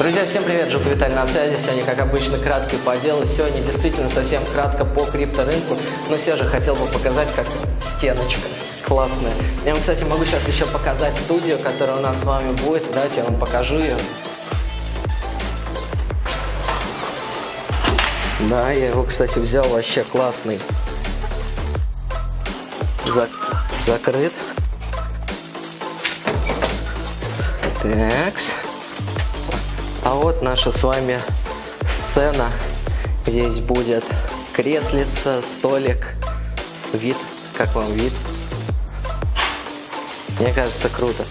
Друзья, всем привет, Жук Виталий на связи. Сегодня, как обычно, кратко и по делу. Сегодня действительно совсем кратко по крипторынку, но все же хотел бы показать, как стеночка классная. Я вам, кстати, могу сейчас еще показать студию, которая у нас с вами будет. Давайте я вам покажу ее. Да, я его, кстати, взял, вообще классный. Закрыт. Такс. А вот наша с вами сцена. Здесь будет креслица, столик, вид. Как вам вид? Мне кажется, круто.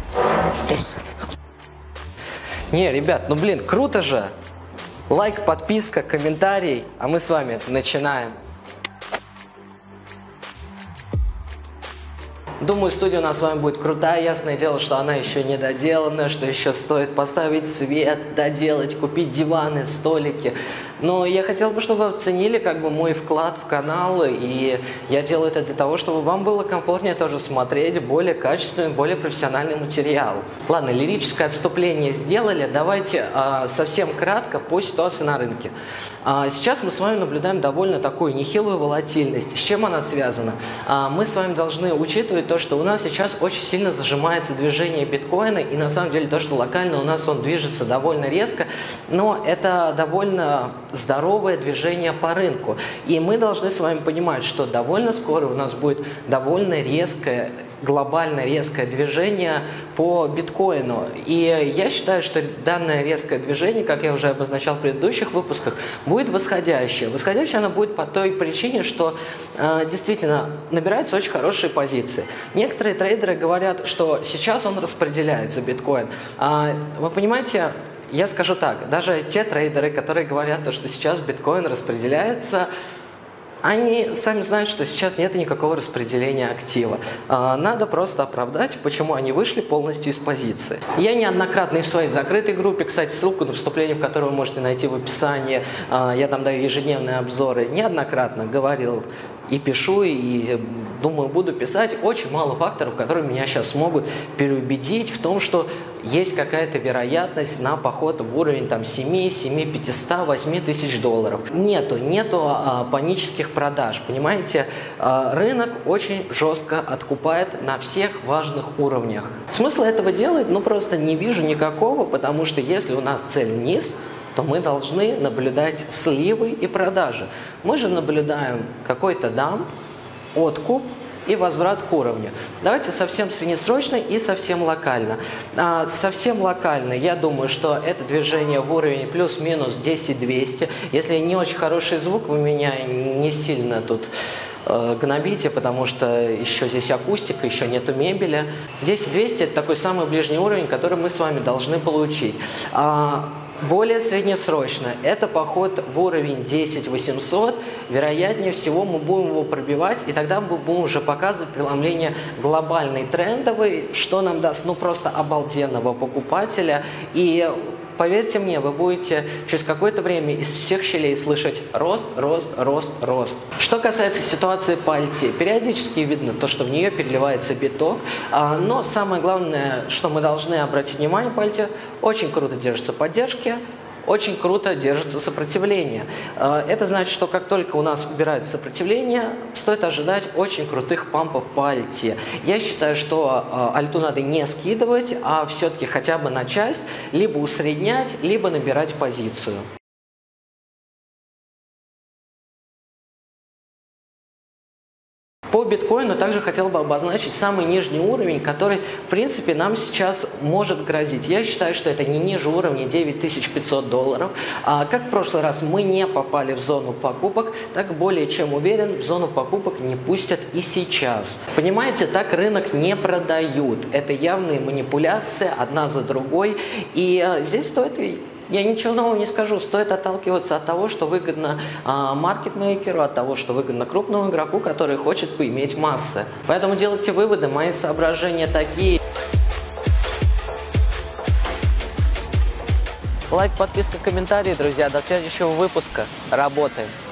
Не, ребят, ну блин, круто же! Лайк, подписка, комментарий, а мы с вами начинаем. Думаю, студия у нас с вами будет крутая. Ясное дело, что она еще не доделана, что еще стоит поставить свет, доделать, купить диваны, столики. Но я хотел бы, чтобы вы оценили мой вклад в канал, и я делаю это для того, чтобы вам было комфортнее тоже смотреть более качественный, более профессиональный материал. Ладно, лирическое отступление сделали, давайте совсем кратко по ситуации на рынке. Сейчас мы с вами наблюдаем довольно такую нехилую волатильность. С чем она связана? Мы с вами должны учитывать то, что у нас сейчас очень сильно зажимается движение биткоина, и на самом деле то, что локально у нас он движется довольно резко, но это довольно здоровое движение по рынку. И мы должны с вами понимать, что довольно скоро у нас будет довольно резкое, глобально резкое движение по биткоину. И я считаю, что данное резкое движение, как я уже обозначал в предыдущих выпусках, будет восходящее. Восходящее оно будет по той причине, что действительно набираются очень хорошие позиции. Некоторые трейдеры говорят, что сейчас он распределяется, биткоин. Вы понимаете, я скажу так, даже те трейдеры, которые говорят, что сейчас биткоин распределяется, они сами знают, что сейчас нет никакого распределения актива. Надо просто оправдать, почему они вышли полностью из позиции. Я неоднократно и в своей закрытой группе, кстати, ссылку на вступление, в которой вы можете найти в описании, я там даю ежедневные обзоры, неоднократно говорил и пишу, и думаю, буду писать. Очень мало факторов, которые меня сейчас смогут переубедить в том, что есть какая-то вероятность на поход в уровень 7, 500, 8 тысяч долларов. Нету панических продаж, понимаете? Рынок очень жестко откупает на всех важных уровнях. Смысла этого делать, просто не вижу никакого, потому что если у нас цель вниз, то мы должны наблюдать сливы и продажи. Мы же наблюдаем какой-то дамп, откуп и возврат к уровню. Давайте совсем среднесрочно и совсем локально. Совсем локально, я думаю, что это движение в уровень плюс-минус 10200. Если не очень хороший звук, вы меня не сильно тут гнобите, потому что еще здесь акустика, еще нету мебели. 10200 это такой самый ближний уровень, который мы с вами должны получить. Более среднесрочно это поход в уровень 10800. Вероятнее всего мы будем его пробивать, и тогда мы будем уже показывать преломление глобальной трендовой, что нам даст просто обалденного покупателя. И поверьте мне, вы будете через какое-то время из всех щелей слышать рост, рост, рост, рост. Что касается ситуации по альте, периодически видно то, что в нее переливается биток, но самое главное, что мы должны обратить внимание по альте, очень круто держатся поддержки, очень круто держится сопротивление. Это значит, что как только у нас убирается сопротивление, стоит ожидать очень крутых пампов по альте. Я считаю, что альту надо не скидывать, а все-таки хотя бы на часть, либо усреднять, либо набирать позицию. По биткоину также хотел бы обозначить самый нижний уровень, который, в принципе, нам сейчас может грозить. Я считаю, что это не ниже уровня 9500 долларов. Как в прошлый раз мы не попали в зону покупок, так более чем уверен, в зону покупок не пустят и сейчас. Понимаете, так рынок не продают. Это явные манипуляции одна за другой. И здесь стоит... Я ничего нового не скажу, стоит отталкиваться от того, что выгодно маркетмейкеру, от того, что выгодно крупному игроку, который хочет поиметь массы. Поэтому делайте выводы, мои соображения такие. Лайк, подписка, комментарии, друзья. До следующего выпуска. Работаем.